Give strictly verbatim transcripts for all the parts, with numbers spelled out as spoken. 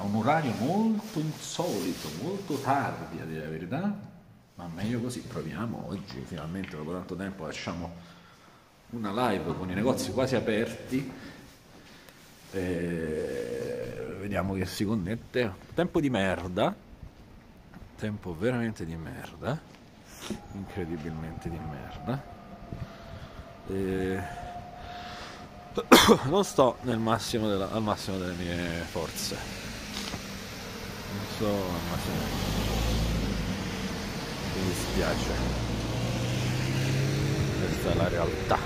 un orario molto insolito, molto tardi a dire la verità, ma meglio così, proviamo oggi, finalmente dopo tanto tempo facciamo una live con i negozi quasi aperti, e vediamo che si connette. Tempo di merda, tempo veramente di merda, incredibilmente di merda, e... non sto nel massimo della, al massimo delle mie forze, non sto al massimo, mi dispiace, questa è la realtà.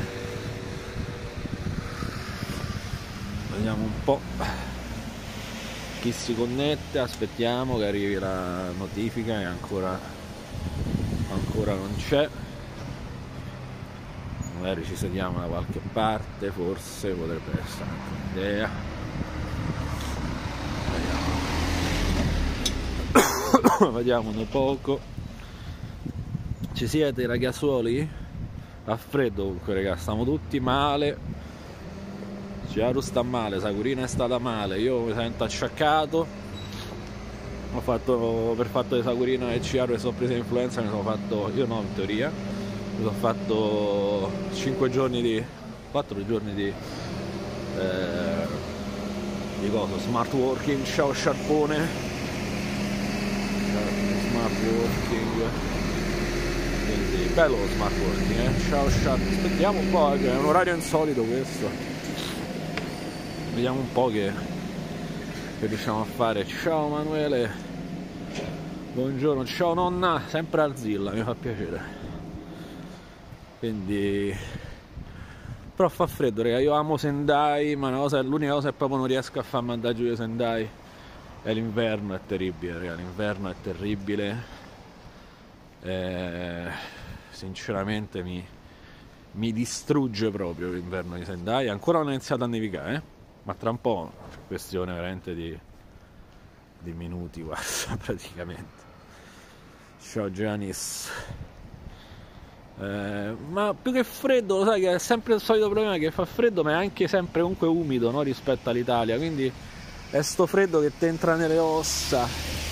Vediamo un po' chi si connette, aspettiamo che arrivi la notifica e ancora ancora non c'è. Magari ci sediamo da qualche parte, forse potrebbe essere anche un'idea. Vediamo. Vediamo un poco. Ci siete ragazzuoli? Fa freddo comunque, raga, stiamo tutti male. Ciaru sta male, Sakurina è stata male, io mi sento acciaccato. Ho fatto, per fatto di Sakurina e Ciaru, e sono presa influenza, mi sono fatto, io no in teoria. Mi sono fatto cinque giorni di quattro giorni di eh, di cosa? Smart working, ciao sciarpone, smart working, quindi bello lo smart working, eh? Ciao sciarpone, aspettiamo un po', è un orario insolito questo, vediamo un po' che, che riusciamo a fare. Ciao Manuele, buongiorno, ciao nonna, sempre Arzilla, mi fa piacere. Quindi, però fa freddo, raga. Io amo Sendai, ma l'unica cosa è proprio non riesco a far mandare giù io Sendai è l'inverno, è terribile, raga. L'inverno è terribile, e, sinceramente mi, mi distrugge proprio l'inverno di Sendai. Ancora non è iniziato a nevicare, eh? Ma tra un po' è questione veramente di, di minuti, guarda, praticamente. Ciao Giannis. Eh, ma più che freddo, lo sai che è sempre il solito problema, che fa freddo ma è anche sempre comunque umido, no? Rispetto all'Italia, quindi è sto freddo che ti entra nelle ossa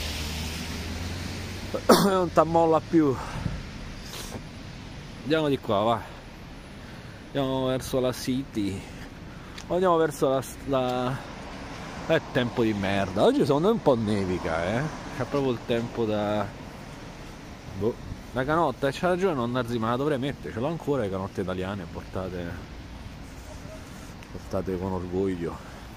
e non ti ammolla più. Andiamo di qua, va, andiamo verso la city, andiamo verso la, la... è tempo di merda oggi, secondo me un po' nevica, eh? C'è proprio il tempo da boh. La canotta, e c'ha ragione nonna Zi, ma la dovrei mettere, ce l'ho ancora le canotte italiane portate, portate con orgoglio.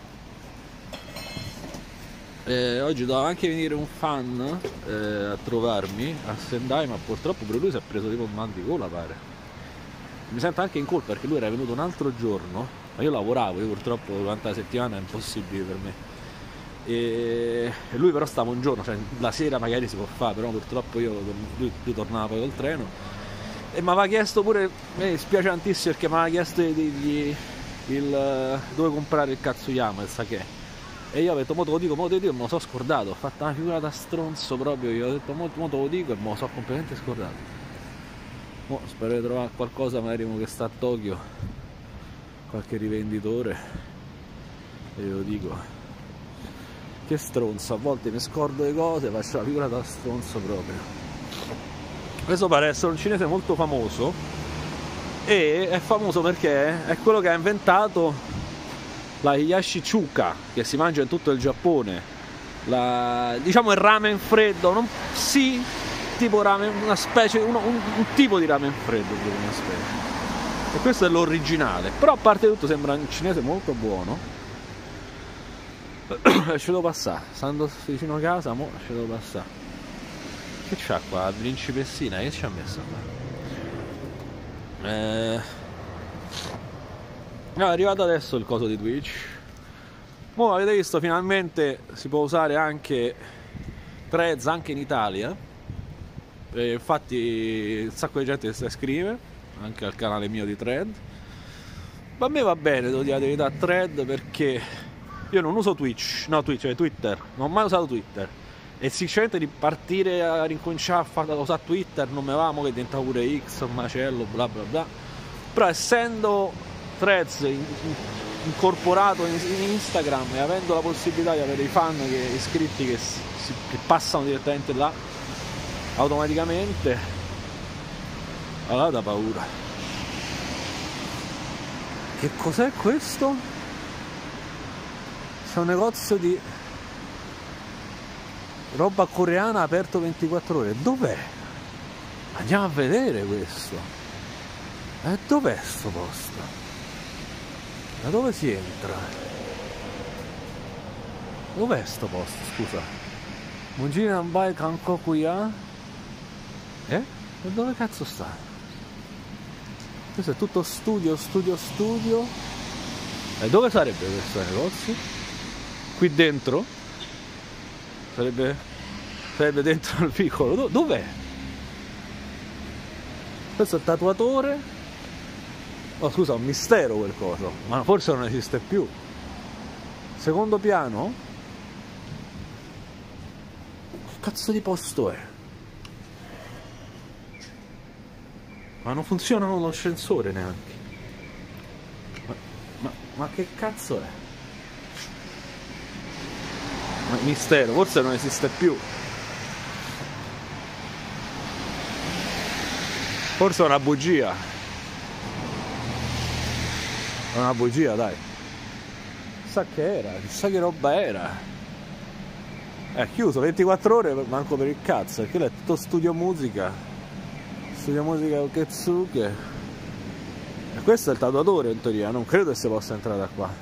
E oggi doveva anche venire un fan eh, a trovarmi a Sendai, ma purtroppo per lui si è preso tipo un mal di gola, pare. Mi sento anche in colpa perché lui era venuto un altro giorno, ma io lavoravo, io purtroppo durante la settimana è impossibile per me. E lui però stava un giorno, cioè la sera magari si può fare, però purtroppo io lui, lui tornava poi col treno e mi aveva chiesto pure, mi dispiace tantissimo perché mi aveva chiesto di dirgli il, dove comprare il Katsuyama, il sake, e io ho detto mo te lo dico, mo te lo dico, e me lo so scordato, ho fatto una figura da stronzo proprio, io ho detto mo, mo te lo dico e me lo so completamente scordato. Mo spero di trovare qualcosa magari che sta a Tokyo, qualche rivenditore, e glielo dico. Che stronzo, a volte mi scordo le cose, faccio la figura da stronzo proprio. Questo pare essere un cinese molto famoso, e è famoso perché è quello che ha inventato la Hiyashi Chuka, che si mangia in tutto il Giappone, la, diciamo il ramen freddo, non, sì, tipo ramen, una specie, uno, un, un tipo di ramen freddo, una specie. E questo è l'originale, però a parte tutto sembra un cinese molto buono. Ce devo passare, stando vicino a casa, mo ce devo passare. Che c'ha qua? La principessina, che ci ha messo qua? Eh... No, è arrivato adesso il coso di Twitch. Mo avete visto, finalmente si può usare anche Threads anche in Italia. E infatti un sacco di gente si iscrive anche al canale mio di Thread. Ma a me va bene, devo dire la verità, Thread, perché io non uso Twitch, no Twitch, cioè Twitter, non ho mai usato Twitter, e sinceramente di partire a rincominciare a usare Twitter non me va, mo che diventa pure X, un macello, bla bla bla. Però essendo Threads incorporato in, in Instagram e avendo la possibilità di avere i fan che, iscritti che, si, che passano direttamente là automaticamente, allora da paura. Che cos'è questo? C'è un negozio di roba coreana aperto ventiquattro ore. Dov'è? Andiamo a vedere questo. E dov'è sto posto? Da dove si entra? Dov'è sto posto? Scusa. Munjinan Bai Kankokuya? Eh? E dove cazzo sta? Questo è tutto studio, studio, studio. E dove sarebbe questo negozio? Qui dentro? Sarebbe, sarebbe dentro il vicolo. Dov'è? Questo è il tatuatore. Oh scusa, un mistero quel coso. Ma forse non esiste più. Secondo piano? Che cazzo di posto è? Ma non funziona l'ascensore neanche. Ma, ma, ma che cazzo è? Ma mistero, forse non esiste più. Forse è una bugia. È una bugia, dai. Chissà che era, chissà che roba era. È chiuso ventiquattro ore, manco per il cazzo, perché là è tutto studio musica. Studio musica Oketsuke. E questo è il tatuatore in teoria, non credo che si possa entrare da qua.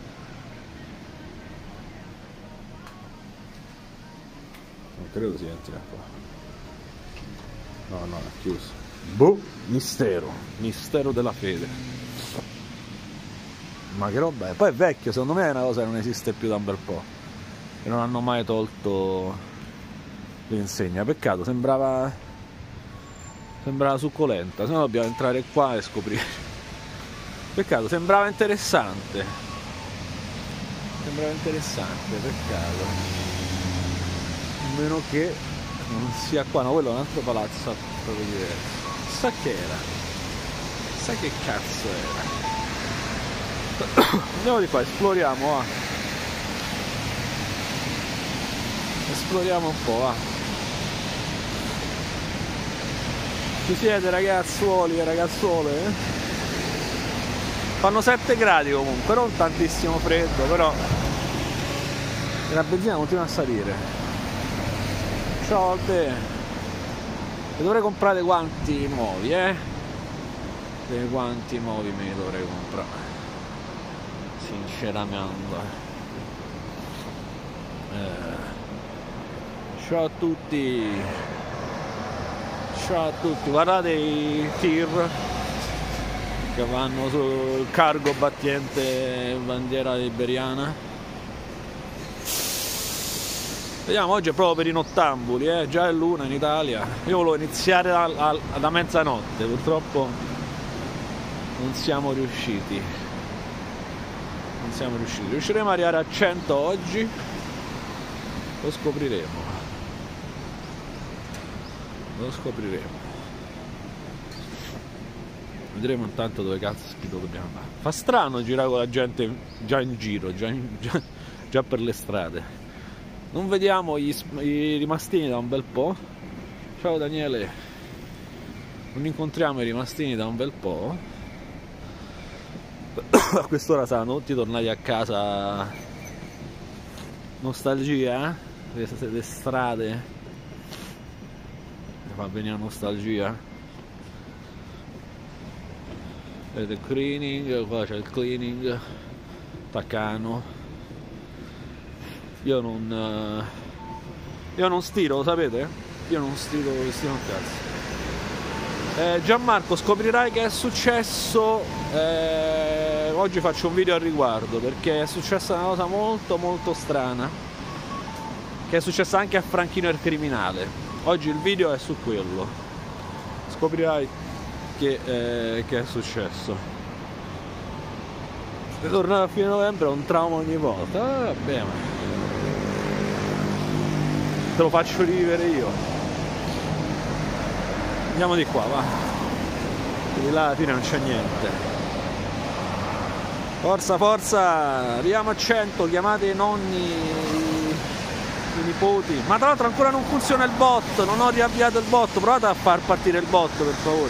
Non credo si entri da qua. No, no, è chiuso. Boh, mistero. Mistero della fede. Ma che roba è? Poi è vecchio, secondo me è una cosa che non esiste più da un bel po'. E non hanno mai tolto l'insegna. Peccato, sembrava... Sembrava succolenta, se no dobbiamo entrare qua e scoprire. Peccato, sembrava interessante. Sembrava interessante, peccato. A meno che non sia qua, no, quello è un altro palazzo proprio diverso. Chissà che era. Chissà che cazzo era. Andiamo di qua, esploriamo, va. Esploriamo un po', va. Ci siete ragazzuoli e ragazzuole? Eh? Fanno sette gradi comunque, non tantissimo freddo, però la benzina continua a salire. Ciao te. E dovrei comprare guanti nuovi, eh? Dei guanti nuovi me li dovrei comprare. Sinceramente. Eh. Ciao a tutti. Ciao a tutti, guardate i tir che vanno sul cargo battente bandiera liberiana. Vediamo, oggi è proprio per i nottambuli, eh? Già è l'una in Italia. Io volevo iniziare da, da, da mezzanotte, purtroppo non siamo riusciti. Non siamo riusciti. Riusciremo ad arrivare a cento oggi? Lo scopriremo. Lo scopriremo. Vedremo intanto dove cazzo dobbiamo andare. Fa strano girare con la gente già in giro, già, in, già, già per le strade. Non vediamo gli, i rimastini da un bel po'. Ciao Daniele. Non incontriamo i rimastini da un bel po'. A quest'ora saranno tutti tornati a casa. Nostalgia, eh? Le, le strade. Fa venire nostalgia. Vedete il cleaning, qua c'è il cleaning Takano. Io non io non stiro, lo sapete? Io non stiro vestito un cazzo. eh, Gianmarco, scoprirai che è successo, eh, oggi faccio un video al riguardo, perché è successa una cosa molto molto strana, che è successa anche a Franchino il criminale. Oggi il video è su quello. Scoprirai che, eh, che è successo. Tornare a fine novembre è un trauma ogni volta. Ah, vabbè, ma te lo faccio rivivere io. Andiamo di qua, va. Di là alla fine non c'è niente. Forza, forza, arriviamo a cento, chiamate i nonni, i, i nipoti. Ma tra l'altro ancora non funziona il bot, non ho riavviato il bot, provate a far partire il bot per favore.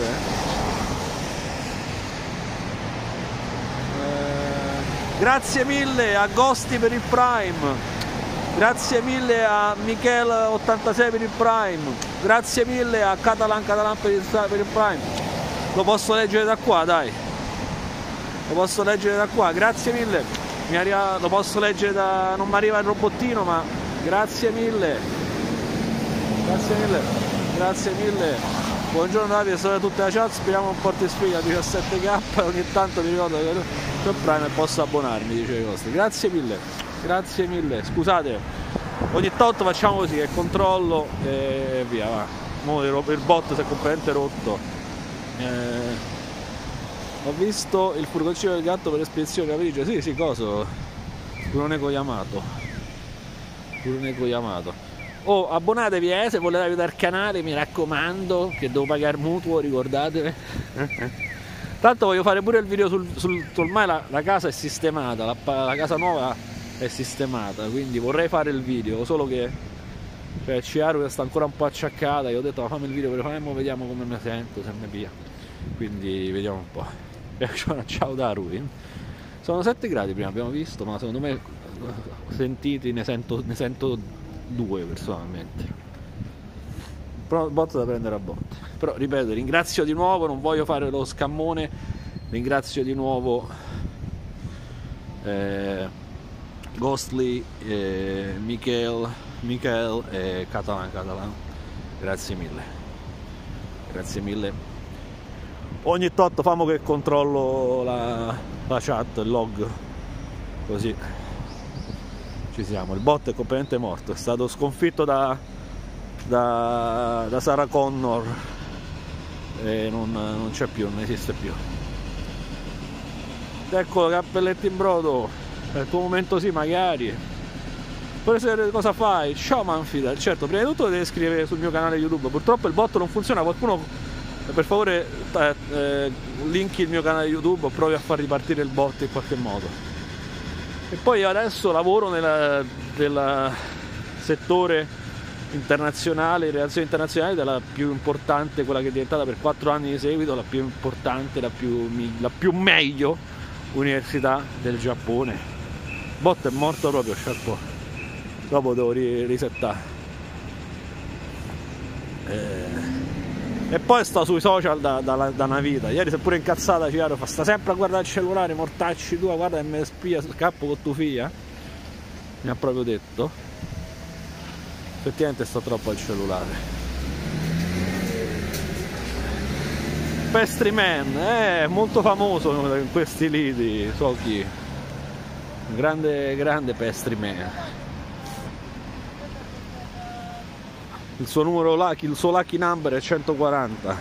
Eh, grazie mille a Ghosti per il Prime. Grazie mille a Michele ottantasei per il Prime. Grazie mille a Catalan Catalan per il, per il Prime. Lo posso leggere da qua, dai. Lo posso leggere da qua. Grazie mille. Mi arriva, lo posso leggere da... non mi arriva il robottino, ma grazie mille. Grazie mille. Grazie mille. Buongiorno Davide, sono tutte la chat. Speriamo un porti sfiga diciassette K. Ogni tanto mi ricordo che per Prime posso abbonarmi, dice Costi. Grazie mille. Grazie mille, scusate, ogni tanto facciamo così, che controllo e via, va. Mo il bot si è completamente rotto. Eh, ho visto il furgoncino del gatto per l'espedizione Capriccio, sì sì, coso, Kuroneko Yamato. Kuroneko Yamato. Oh, abbonatevi eh, se volete aiutare il canale, mi raccomando, che devo pagare mutuo, ricordatevi. Tanto voglio fare pure il video sul, sul ormai la, la casa è sistemata, la, la casa nuova è sistemata, quindi vorrei fare il video, solo che cioè Ciaru che sta ancora un po' acciaccata, io ho detto ma fammi il video per fare, vediamo come mi sento, se mi pia, quindi vediamo un po'. Ciao da Ruin, sono sette gradi prima abbiamo visto, ma secondo me sentiti ne sento, ne sento due personalmente. Però bot da prendere a botte. Però ripeto, ringrazio di nuovo, non voglio fare lo scammone, ringrazio di nuovo eh, Ghostly, eh, Michele, Michele e Catalan Catalan. Grazie mille. Grazie mille. Ogni tot famo che controllo la, la chat, il log. Così ci siamo. Il bot è completamente morto, è stato sconfitto da, da, da Sarah Connor e non, non c'è più, non esiste più. Eccolo, cappelletti in brodo. È il tuo momento, sì, magari. Poi se cosa fai? Ciao Manfidel. Certo, prima di tutto devi scrivere sul mio canale YouTube. Purtroppo il bot non funziona. Qualcuno per favore eh, eh, linki il mio canale YouTube o provi a far ripartire il bot in qualche modo. E poi adesso lavoro nel, nel settore internazionale, relazioni internazionali, della più importante, quella che è diventata per quattro anni di seguito la più importante, la più, la più meglio università del Giappone. Bot è morto proprio, chapeau. Dopo devo risettare. Eh. E poi sto sui social da, da, da una vita. Ieri si è pure incazzata Ciaro, fa sta sempre a guardare il cellulare, mortacci tua, guarda che mi spia, scappo con tua figlia. Mi ha proprio detto. Effettivamente sto troppo al cellulare. Pastry Man, è molto famoso in questi lidi, so chi. Grande, grande Pastry Man. Il suo numero lucky, il suo lucky number è centoquaranta.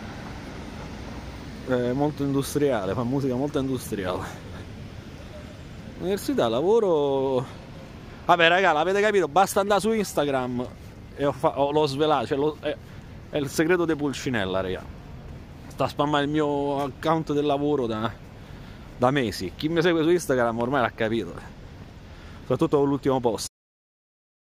È molto industriale, fa musica molto industriale. Università, lavoro. Vabbè raga, l'avete capito, basta andare su Instagram e l'ho svelato, cioè lo, è, è il segreto di Pulcinella, raga. Sta a spammare il mio account del lavoro da, da mesi. Chi mi segue su Instagram ormai l'ha capito, soprattutto con l'ultimo post.